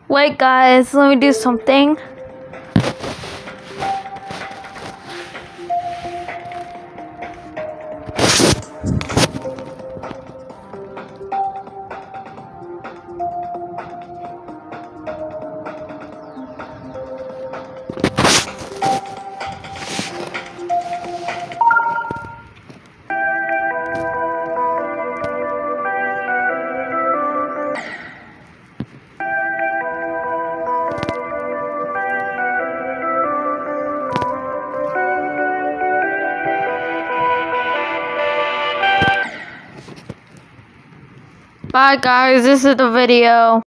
Wait, guys, let me do something. Bye, guys. This is the video.